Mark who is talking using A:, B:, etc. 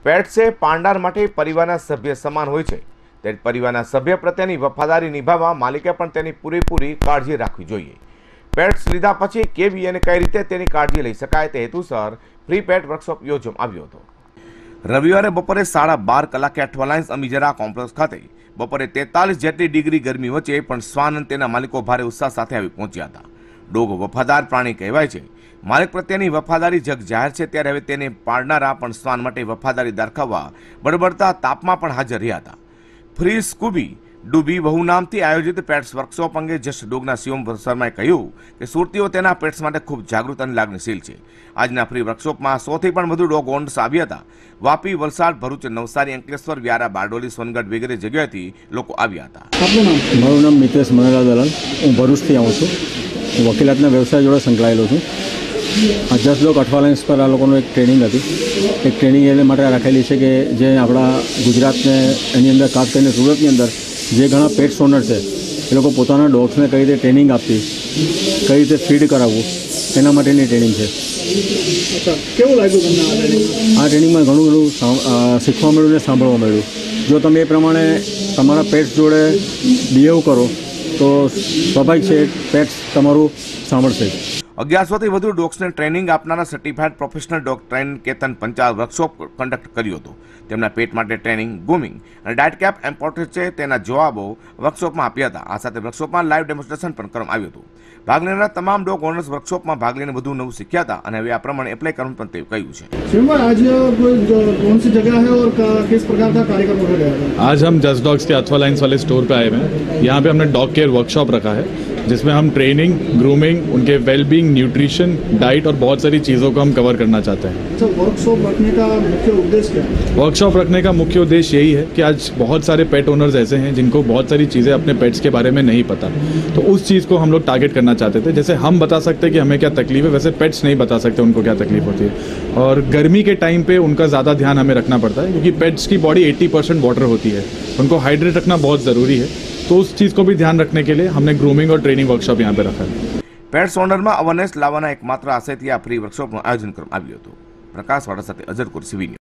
A: Pets એ પાંડા માટે પરિવારના સભ્ય સમાન હોય છે, ત્યારે પરિવારના સભ્ય પ્રત્યેની વફાદારી નિભાવવા માલિકે પણ તેની પૂરેપૂરી કાળજી રાખવી જોઈએ। પેટ્સ લીધા પછી કેવી અને કઈ રીતે તેની કાળજી લઈ શકાય તે હેતુસર ફ્રી પેટ વર્કશોપ યોજવામાં આવ્યો હતો। રવિવારે બપોરે 12:30 કલાકે અઠવાલાઇન્સ અમીજરા કોમ્પ્લેક્સ ખાતે બપોરે 43 જેટલી ડિગ્રી ગરમી વચ્ચે પણ શ્વાન અને તેના માલિકો ભારે ઉત્સાહ સાથે આવી પહોંચ્યા હતા। ડોગ વફાદાર પ્રાણી કહેવાય છે। માલિક પ્રત્યેની વફાદારી જગ જાહેર છે, ત્યારે હવે તેને પાળનારા પણ શ્વાન માટે વફાદારી દાખવવા બળબડતા તાપમાં પણ હાજર રહ્યા હતા। ફ્રી સ્કૂબી ડૂબી વહુ નામથી આયોજિત પેટ્સ વર્કશોપ અંગે જસ્ટ ડોગના શિવમ શર્માએ કહ્યું કે સુરતીઓ તેના પેટ્સ માટે ખૂબ જાગૃત અને લાગણીશીલ છે। આજના ફ્રી વર્કશોપમાં 100થી પણ વધુ ડોગ ઓનર્સ આવ્યા હતા। વાપી, વલસાડ, ભરૂચ, નવસારી, અંકલેશ્વર, વ્યારા, બારડોલી, સોનગઢ વગેરે જગ્યાએથી લોકો આવ્યા હતા।
B: મારું નામ મિતેશ મનેલા દલાલ, હું ભરૂચથી આવું છું। હું વકીલાતના વ્યવસાય જોડે સંકળાયેલો છું। આ જસ્ટ ડોગ અઠવાલાઇન્સ પર આ લોકોનો એક ટ્રેનિંગ હતી। એક ટ્રેનિંગ એને માટે રાખેલી છે કે જે આપણા ગુજરાતને એની અંદર ખાસ કરીને સુરતની અંદર જે ઘણા પેટ્સ ઓનર છે એ લોકો પોતાના ડોગ્સને કઈ રીતે ટ્રેનિંગ આપવી, કઈ રીતે ફીડ કરાવવું, એના માટેની ટ્રેનિંગ છે।
C: કેવું લાગ્યું તમને
B: આ ટ્રેનિંગમાં? ઘણું બધું શીખવા મળ્યું ને સાંભળવા મળ્યું। જો તમે એ પ્રમાણે તમારા પેટ્સ જોડે બિહેવ કરો તો સ્વાભાવિક છે પેટ્સ તમારું સાંભળશે।
A: 1100થી વધુ ડોગ્સને ટ્રેનિંગ આપનારા certified professional dog trainer Ketan Panchal workshop conduct કર્યો હતો। તેમના પેટ માટે ટ્રેનિંગ, ગ્રૂમિંગ અને ડાયટ કેપ ઇમ્પોર્ટન્ટ છે તેના જવાબો વર્કશોપમાં આપ્યા હતા। આ સાથે વર્કશોપમાં લાઈવ ડેમોન્સ્ટ્રેશન પણ કરવામાં આવ્યું હતું। ભાગ લેનારા તમામ ડોગ ઓનર્સ વર્કશોપમાં ભાગ લઈને વધુ નવું શીખ્યા હતા અને હવે આ પ્રમાણે એપ્લાય કરવાનું પણ તેવું કહ્યું છે।
C: आज कौन सी जगह है और किस प्रकार का कार्यक्रम रखा गया है?
D: आज हम जस्ट डॉग्स के अथवालाइंस वाले स्टोर पे आए हुए हैं। यहाँ पे हमने डॉग केयर वर्कशॉप रखा है, जिसमें हम ट्रेनिंग, ग्रूमिंग, उनके वेलबींग, न्यूट्रिशन, डाइट और बहुत सारी चीज़ों को हम कवर करना चाहते हैं।
C: अच्छा, वर्कशॉप रखने का मुख्य उद्देश्य क्या है?
D: वर्कशॉप रखने का मुख्य उद्देश्य यही है कि आज बहुत सारे पेट ओनर्स ऐसे हैं जिनको बहुत सारी चीज़ें अपने पेट्स के बारे में नहीं पता, तो उस चीज़ को हम लोग टारगेट करना चाहते थे। जैसे हम बता सकते हैं कि हमें क्या तकलीफ है, वैसे पेट्स नहीं बता सकते उनको क्या तकलीफ होती है। और गर्मी के टाइम पे उनका ज़्यादा ध्यान हमें रखना पड़ता है, क्योंकि पेट्स की बॉडी 80% वाटर होती है, उनको हाइड्रेट रखना बहुत ज़रूरी है। तो उस चीज़ को भी ध्यान रखने के लिए हमने ग्रूमिंग और ट्रेनिंग वर्कशॉप यहाँ पे रखा है।
A: પેટ્સ ઓનરમાં અવેરનેસ લાવવાના એકમાત્ર આશયથી આ ફ્રી વર્કશોપનું આયોજન કરવામાં આવ્યું હતું। પ્રકાશવાળા સાથે અઝર કુરશી।